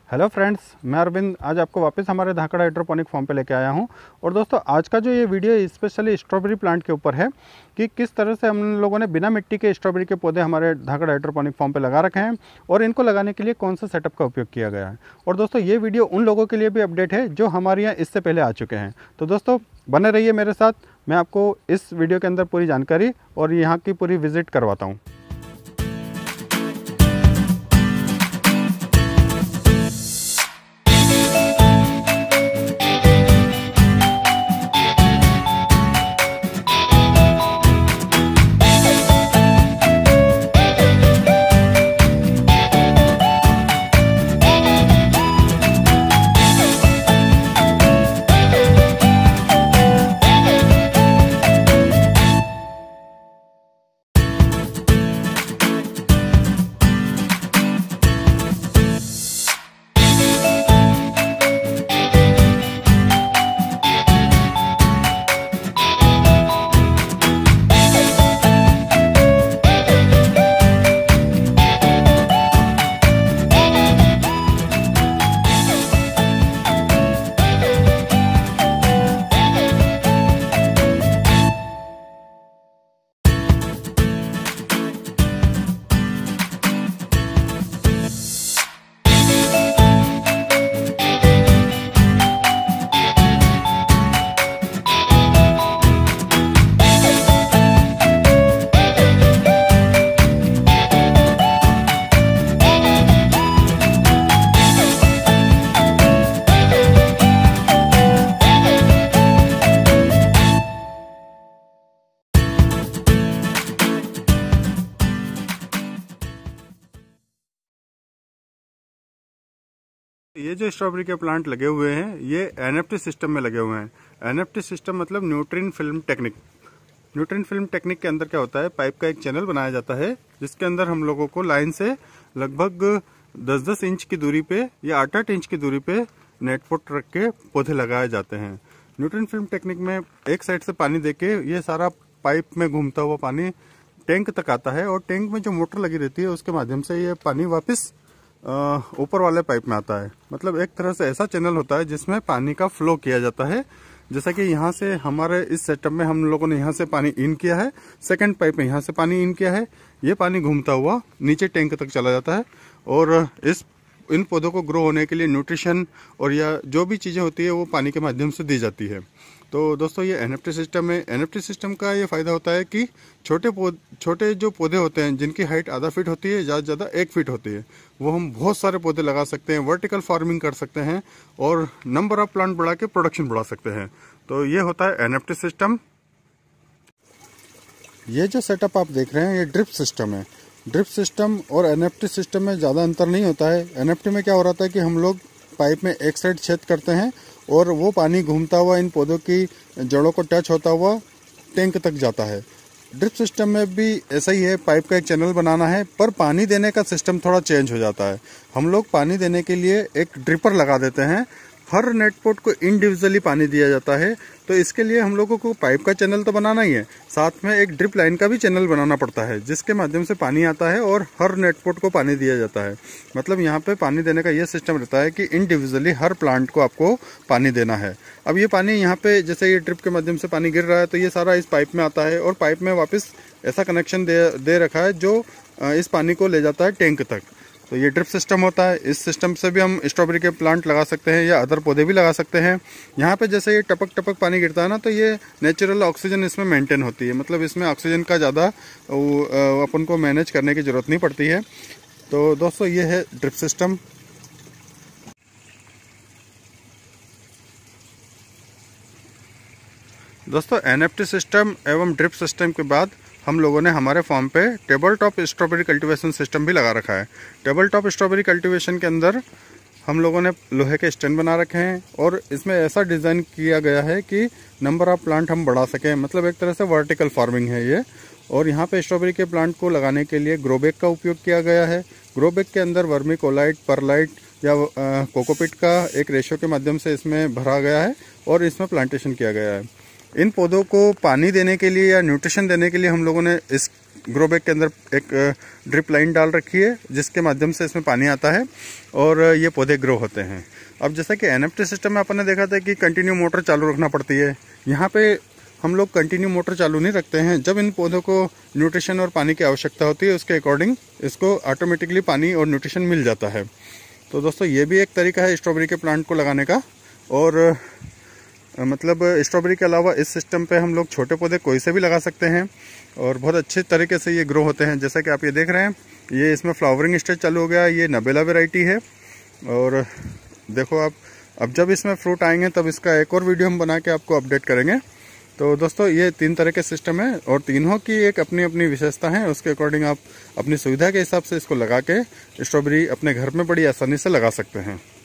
Hello friends, मैं अरविंद आज आपको वापस हमारे धाकड़ हाइड्रोपोनिक फार्म पे लेके आया हूं। और दोस्तों, आज का जो ये वीडियो स्पेशली स्ट्रॉबेरी प्लांट के ऊपर है कि किस तरह से हम लोगों ने बिना मिट्टी के स्ट्रॉबेरी के पौधे हमारे धाकड़ हाइड्रोपोनिक फार्म पे लगा रखे हैं और इनको लगाने के लिए कौन सा सेटअप का उपयोग किया गया है। और दोस्तों, ये वीडियो उन लोगों के लिए भी अपडेट है जो हमारे यहाँ इससे पहले आ चुके हैं। तो दोस्तों, बने रहिए मेरे साथ, मैं आपको इस वीडियो के अंदर पूरी जानकारी और यहाँ की पूरी विजिट करवाता हूँ। ये जो स्ट्रॉबेरी के प्लांट लगे हुए हैं ये एनएफटी सिस्टम में लगे हुए हैं। एनएफटी सिस्टम मतलब nutrient film technique. Nutrient film technique के अंदर क्या होता है, पाइप का एक चैनल बनाया जाता है जिसके अंदर हम लोगों को लाइन से लगभग 10-10 इंच की दूरी पे या 8-8 इंच की दूरी पे नेट पोट रख के पौधे लगाए जाते हैं। न्यूट्रिएंट फिल्म टेक्निक में एक साइड से पानी देके ये सारा पाइप में घूमता हुआ पानी टैंक तक आता है और टैंक में जो मोटर लगी रहती है उसके माध्यम से ये पानी वापस ऊपर वाले पाइप में आता है। मतलब एक तरह से ऐसा चैनल होता है जिसमें पानी का फ्लो किया जाता है। जैसा कि यहाँ से हमारे इस सेटअप में हम लोगों ने यहाँ से पानी इन किया है, सेकंड पाइप में यहाँ से पानी इन किया है, ये पानी घूमता हुआ नीचे टैंक तक चला जाता है और इन पौधों को ग्रो होने के लिए न्यूट्रिशन और या जो भी चीज़ें होती है वो पानी के माध्यम से दी जाती है। तो दोस्तों, ये एनएफटी सिस्टम है। एनएफटी सिस्टम का ये फायदा होता है कि छोटे जो पौधे होते हैं जिनकी हाइट आधा फीट होती है, ज़्यादा से ज़्यादा 1 फीट होती है, वो हम बहुत सारे पौधे लगा सकते हैं, वर्टिकल फार्मिंग कर सकते हैं और नंबर ऑफ प्लांट बढ़ा के प्रोडक्शन बढ़ा सकते हैं। तो ये होता है एनएफटी सिस्टम। ये जो सेटअप आप देख रहे हैं ये ड्रिप सिस्टम है। ड्रिप सिस्टम और एनएफटी सिस्टम में ज़्यादा अंतर नहीं होता है। एनएफटी में क्या हो रहा था कि हम लोग पाइप में एक साइड छेद करते हैं और वो पानी घूमता हुआ इन पौधों की जड़ों को टच होता हुआ टैंक तक जाता है। ड्रिप सिस्टम में भी ऐसा ही है, पाइप का एक चैनल बनाना है, पर पानी देने का सिस्टम थोड़ा चेंज हो जाता है। हम लोग पानी देने के लिए एक ड्रिपर लगा देते हैं। हर नेट पोट को इंडिविजुअली पानी दिया जाता है। तो इसके लिए हम लोगों को पाइप का चैनल तो बनाना ही है, साथ में एक ड्रिप लाइन का भी चैनल बनाना पड़ता है जिसके माध्यम से पानी आता है और हर नेट पोट को पानी दिया जाता है। मतलब यहाँ पे पानी देने का ये सिस्टम रहता है कि इंडिविजुअली हर प्लांट को आपको पानी देना है। अब ये पानी यहाँ पे जैसे ये ड्रिप के माध्यम से पानी गिर रहा है तो ये सारा इस पाइप में आता है और पाइप में वापस ऐसा कनेक्शन दे रखा है जो इस पानी को ले जाता है टैंक तक। तो ये ड्रिप सिस्टम होता है। इस सिस्टम से भी हम स्ट्रॉबेरी के प्लांट लगा सकते हैं या अदर पौधे भी लगा सकते हैं। यहाँ पे जैसे ये टपक टपक पानी गिरता है ना, तो ये नेचुरल ऑक्सीजन इसमें मेंटेन होती है। मतलब इसमें ऑक्सीजन का ज़्यादा अपन को मैनेज करने की ज़रूरत नहीं पड़ती है। तो दोस्तों, ये है ड्रिप सिस्टम। दोस्तों, एनएफटी सिस्टम एवं ड्रिप सिस्टम के बाद हम लोगों ने हमारे फार्म पे table top strawberry cultivation system भी लगा रखा है। टेबल टॉप स्ट्रॉबेरी कल्टीवेशन के अंदर हम लोगों ने लोहे के स्टैंड बना रखे हैं और इसमें ऐसा डिज़ाइन किया गया है कि नंबर ऑफ प्लांट हम बढ़ा सकें। मतलब एक तरह से वर्टिकल फार्मिंग है ये। और यहाँ पे स्ट्रॉबेरी के प्लांट को लगाने के लिए ग्रो बैग का उपयोग किया गया है। ग्रो बैग के अंदर वर्मी कोलाइट, परलाइट या कोकोपिट का एक रेशो के माध्यम से इसमें भरा गया है और इसमें प्लांटेशन किया गया है। इन पौधों को पानी देने के लिए या न्यूट्रिशन देने के लिए हम लोगों ने इस ग्रो बैग के अंदर एक ड्रिप लाइन डाल रखी है जिसके माध्यम से इसमें पानी आता है और ये पौधे ग्रो होते हैं। अब जैसा कि एनएफटी सिस्टम में अपन ने देखा था कि कंटिन्यू मोटर चालू रखना पड़ती है, यहाँ पे हम लोग कंटिन्यू मोटर चालू नहीं रखते हैं। जब इन पौधों को न्यूट्रिशन और पानी की आवश्यकता होती है उसके अकॉर्डिंग इसको ऑटोमेटिकली पानी और न्यूट्रिशन मिल जाता है। तो दोस्तों ये भी एक तरीका है स्ट्रॉबेरी के प्लांट को लगाने का। और मतलब स्ट्रॉबेरी के अलावा इस सिस्टम पे हम लोग छोटे पौधे कोई से भी लगा सकते हैं और बहुत अच्छे तरीके से ये ग्रो होते हैं। जैसा कि आप ये देख रहे हैं, ये इसमें फ्लावरिंग स्टेज चालू हो गया। ये नबेला वैरायटी है और देखो आप, अब जब इसमें फ्रूट आएंगे तब इसका एक और वीडियो हम बना के आपको अपडेट करेंगे। तो दोस्तों ये 3 तरह के सिस्टम है और तीनों की एक अपनी अपनी विशेषता है। उसके अकॉर्डिंग आप अपनी सुविधा के हिसाब से इसको लगा के स्ट्रॉबेरी अपने घर में बड़ी आसानी से लगा सकते हैं।